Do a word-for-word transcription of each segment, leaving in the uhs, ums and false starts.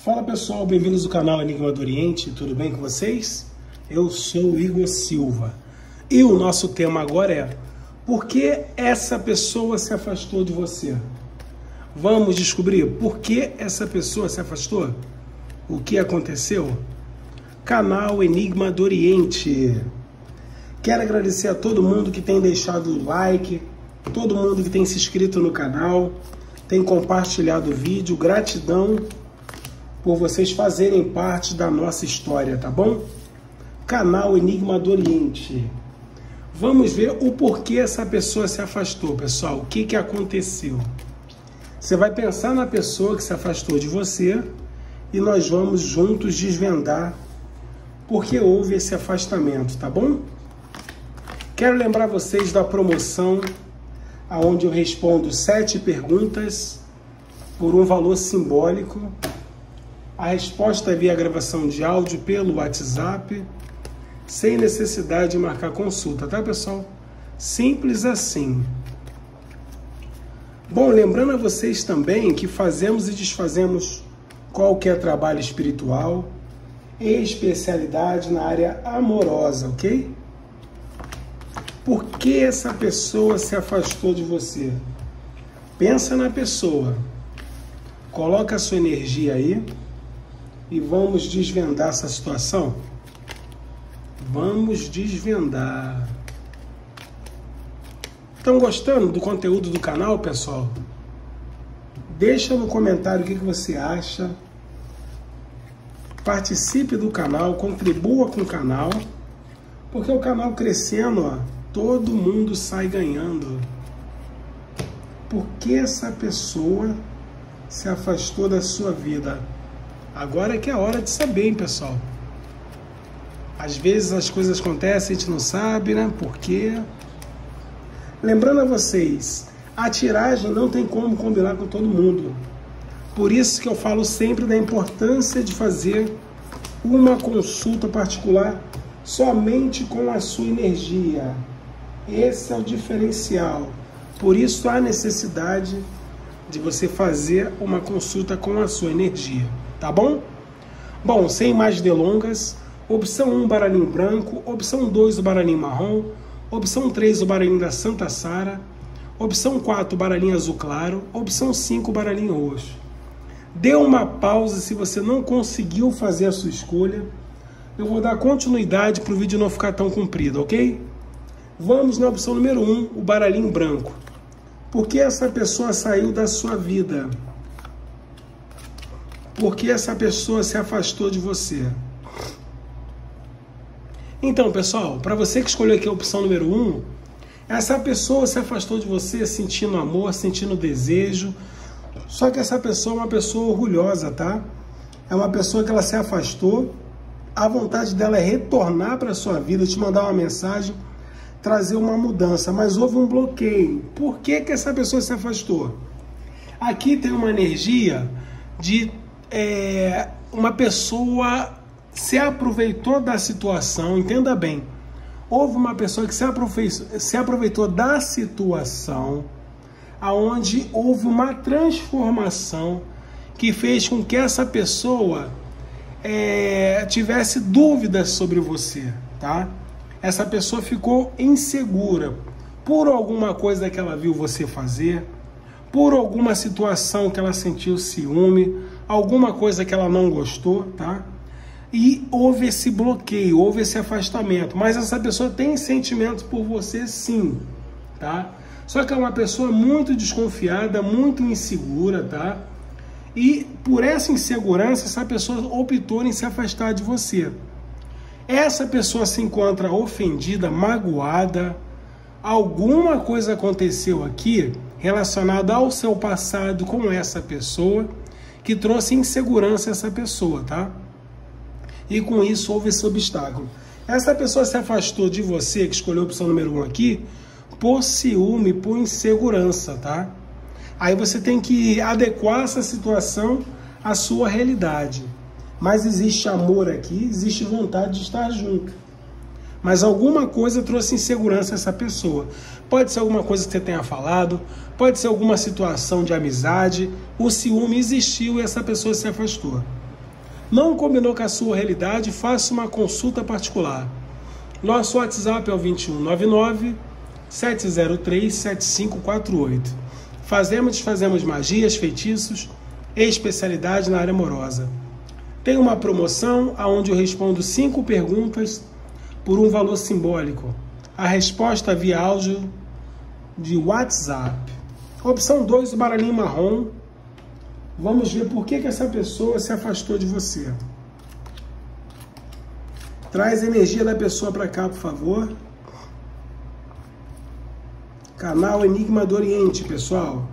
Fala pessoal, bem-vindos ao canal Enigma do Oriente, tudo bem com vocês? Eu sou o Igor Silva e o nosso tema agora é: por que essa pessoa se afastou de você? Vamos descobrir por que essa pessoa se afastou? O que aconteceu? Canal Enigma do Oriente. Quero agradecer a todo mundo que tem deixado o like, todo mundo que tem se inscrito no canal, tem compartilhado o vídeo. Gratidão por vocês fazerem parte da nossa história, tá bom? Canal Enigma do Oriente. Vamos ver o porquê essa pessoa se afastou, pessoal. O que que aconteceu? Você vai pensar na pessoa que se afastou de você e nós vamos juntos desvendar por que houve esse afastamento, tá bom? Quero lembrar vocês da promoção onde eu respondo sete perguntas por um valor simbólico. A resposta é via gravação de áudio pelo WhatsApp, sem necessidade de marcar consulta, tá, pessoal? Simples assim. Bom, lembrando a vocês também que fazemos e desfazemos qualquer trabalho espiritual e especialidade na área amorosa, ok? Por que essa pessoa se afastou de você? Pensa na pessoa, coloca a sua energia aí e vamos desvendar essa situação. Vamos desvendar. Estão gostando do conteúdo do canal, pessoal? Deixa no comentário o que você acha. Participe do canal, contribua com o canal, porque o canal crescendo, ó, todo mundo sai ganhando. Por que essa pessoa se afastou da sua vida? Agora é que é a hora de saber, hein, pessoal? Às vezes as coisas acontecem, a gente não sabe, né? Por quê? Lembrando a vocês, a tiragem não tem como combinar com todo mundo. Por isso que eu falo sempre da importância de fazer uma consulta particular somente com a sua energia. Esse é o diferencial. Por isso há necessidade de você fazer uma consulta com a sua energia, tá bom? Bom, sem mais delongas, opção um, baralhinho branco, opção dois, o baralhinho marrom, opção três, o baralhinho da Santa Sara, opção quatro, o baralhinho azul claro, opção cinco, o baralhinho roxo. Dê uma pausa se você não conseguiu fazer a sua escolha. Eu vou dar continuidade para o vídeo não ficar tão comprido, ok? Vamos na opção número um, o baralhinho branco. Por que essa pessoa saiu da sua vida? Por que essa pessoa se afastou de você? Então, pessoal, para você que escolheu aqui a opção número um, essa pessoa se afastou de você sentindo amor, sentindo desejo. Só que essa pessoa é uma pessoa orgulhosa, tá? É uma pessoa que ela se afastou. A vontade dela é retornar para a sua vida, te mandar uma mensagem, trazer uma mudança, mas houve um bloqueio. Por que que essa pessoa se afastou? Aqui tem uma energia de é, uma pessoa se aproveitou da situação, entenda bem. Houve uma pessoa que se aproveitou, se aproveitou da situação, aonde houve uma transformação que fez com que essa pessoa é, tivesse dúvidas sobre você, tá? Essa pessoa ficou insegura por alguma coisa que ela viu você fazer, por alguma situação que ela sentiu ciúme, alguma coisa que ela não gostou, tá? E houve esse bloqueio, houve esse afastamento. Mas essa pessoa tem sentimentos por você, sim, tá? Só que é uma pessoa muito desconfiada, muito insegura, tá? E por essa insegurança, essa pessoa optou em se afastar de você. Essa pessoa se encontra ofendida, magoada. Alguma coisa aconteceu aqui relacionada ao seu passado com essa pessoa que trouxe insegurança a essa pessoa, tá? E com isso houve esse obstáculo. Essa pessoa se afastou de você, que escolheu a opção número um aqui, por ciúme, por insegurança, tá? Aí você tem que adequar essa situação à sua realidade. Mas existe amor aqui, existe vontade de estar junto. Mas alguma coisa trouxe insegurança a essa pessoa. Pode ser alguma coisa que você tenha falado, pode ser alguma situação de amizade, o ciúme existiu e essa pessoa se afastou. Não combinou com a sua realidade? Faça uma consulta particular. Nosso WhatsApp é o vinte e um, noventa e nove, sete zero três, sete cinco quatro oito. Fazemos, fazemos magias, feitiços, especialidade na área amorosa. Tem uma promoção onde eu respondo cinco perguntas por um valor simbólico. A resposta via áudio de WhatsApp. Opção dois, o baralhinho marrom. Vamos ver por que, que essa pessoa se afastou de você. Traz a energia da pessoa para cá, por favor. Canal Enigma do Oriente, pessoal.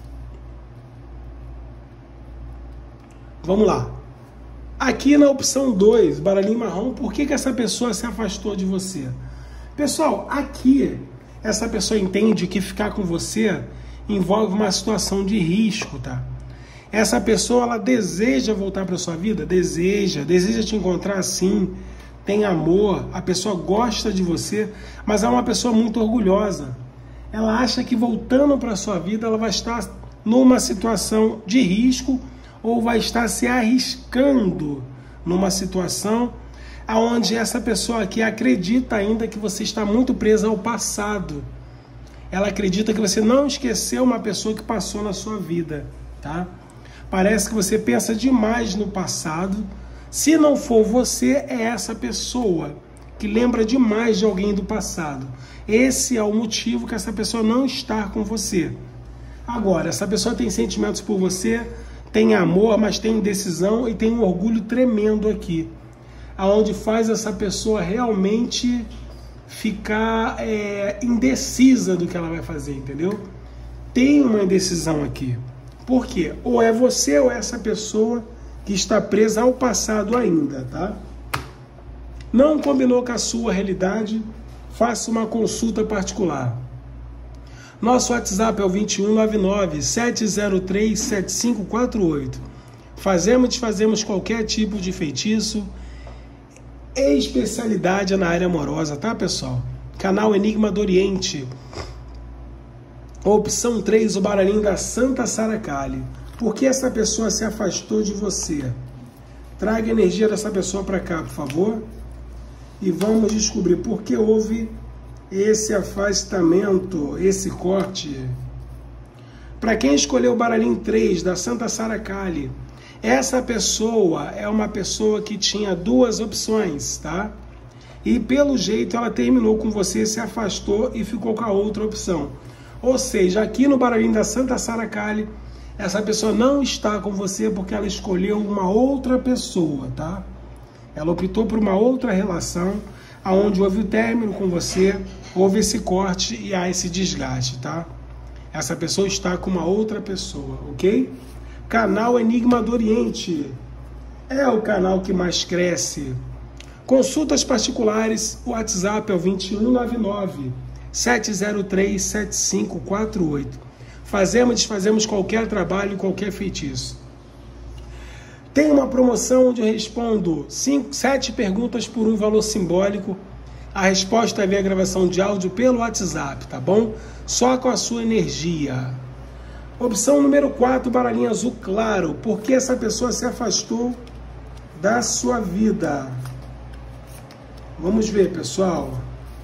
Vamos lá. Aqui na opção dois, baralhinho marrom, por que, que essa pessoa se afastou de você? Pessoal, aqui, essa pessoa entende que ficar com você envolve uma situação de risco, tá? Essa pessoa, ela deseja voltar para sua vida? Deseja, deseja te encontrar assim, tem amor, a pessoa gosta de você, mas é uma pessoa muito orgulhosa. Ela acha que voltando para sua vida, ela vai estar numa situação de risco ou vai estar se arriscando numa situação onde essa pessoa aqui acredita ainda que você está muito presa ao passado. Ela acredita que você não esqueceu uma pessoa que passou na sua vida, tá? Parece que você pensa demais no passado. Se não for você, é essa pessoa que lembra demais de alguém do passado. Esse é o motivo que essa pessoa não está com você. Agora, essa pessoa tem sentimentos por você, tem amor, mas tem indecisão e tem um orgulho tremendo aqui, aonde faz essa pessoa realmente ficar é, indecisa do que ela vai fazer, entendeu? Tem uma indecisão aqui. Por quê? Ou é você ou é essa pessoa que está presa ao passado ainda, tá? Não combinou com a sua realidade? Faça uma consulta particular. Nosso WhatsApp é o vinte e um, noventa e nove, sete zero três, sete cinco quatro oito. Fazemos e desfazemos qualquer tipo de feitiço, especialidade na área amorosa, tá, pessoal? Canal Enigma do Oriente. Opção três, o baralhinho da Santa Sara Kali. Por que essa pessoa se afastou de você? Traga a energia dessa pessoa para cá, por favor. E vamos descobrir por que houve esse afastamento, esse corte. Para quem escolheu o baralhinho três da Santa Sara Kali, essa pessoa é uma pessoa que tinha duas opções, tá? E pelo jeito ela terminou com você, se afastou e ficou com a outra opção. Ou seja, aqui no baralhinho da Santa Sara Kali, essa pessoa não está com você porque ela escolheu uma outra pessoa, tá? Ela optou por uma outra relação, aonde houve o término com você, houve esse corte e há esse desgaste, tá? Essa pessoa está com uma outra pessoa, ok? Canal Enigma do Oriente é o canal que mais cresce. Consultas particulares, o WhatsApp é o vinte e um, noventa e nove, sete zero três, sete cinco quatro oito. Fazemos e desfazemos qualquer trabalho, qualquer feitiço. Tem uma promoção onde eu respondo cinco, sete perguntas por um valor simbólico. A resposta é via gravação de áudio pelo WhatsApp, tá bom? Só com a sua energia. Opção número quatro, baralhinho azul claro. Por que essa pessoa se afastou da sua vida? Vamos ver, pessoal.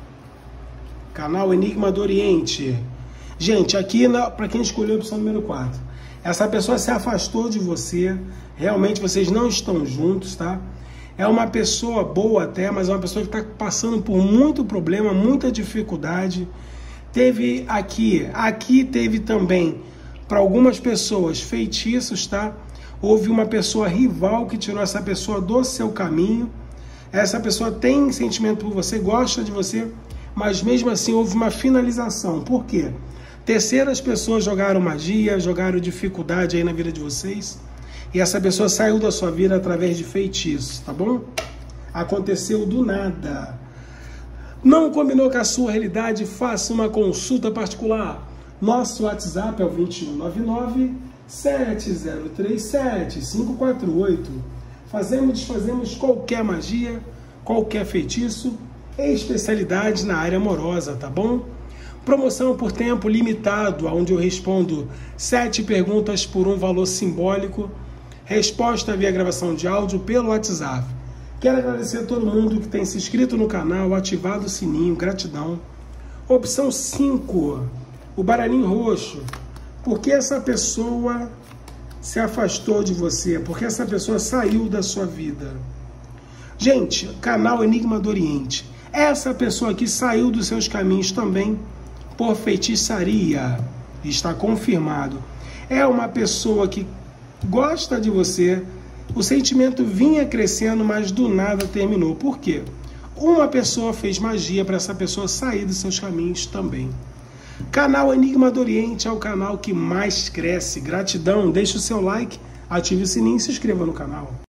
Canal Enigma do Oriente. Gente, aqui para quem escolheu a opção número quatro. Essa pessoa se afastou de você. Realmente vocês não estão juntos, tá? É uma pessoa boa até, mas é uma pessoa que está passando por muito problema, muita dificuldade. Teve aqui, aqui teve também, para algumas pessoas, feitiços, tá? Houve uma pessoa rival que tirou essa pessoa do seu caminho. Essa pessoa tem sentimento por você, gosta de você, mas mesmo assim houve uma finalização. Por quê? Terceiras pessoas jogaram magia, jogaram dificuldade aí na vida de vocês. E essa pessoa saiu da sua vida através de feitiços, tá bom? Aconteceu do nada. Não combinou com a sua realidade? Faça uma consulta particular. Nosso WhatsApp é o vinte e um, noventa e nove, sete zero três, sete cinco quatro oito. Fazemos e desfazemos qualquer magia, qualquer feitiço, especialidade na área amorosa, tá bom? Promoção por tempo limitado, onde eu respondo sete perguntas por um valor simbólico. Resposta via gravação de áudio pelo WhatsApp. Quero agradecer a todo mundo que tem se inscrito no canal, ativado o sininho, gratidão. Opção cinco, o baralhinho roxo. Por que essa pessoa se afastou de você? Por que essa pessoa saiu da sua vida? Gente, canal Enigma do Oriente. Essa pessoa aqui saiu dos seus caminhos também por feitiçaria. Está confirmado. É uma pessoa que gosta de você. O sentimento vinha crescendo, mas do nada terminou. Por quê? Uma pessoa fez magia para essa pessoa sair dos seus caminhos também. Canal Enigma do Oriente é o canal que mais cresce. Gratidão, deixe o seu like, ative o sininho e se inscreva no canal.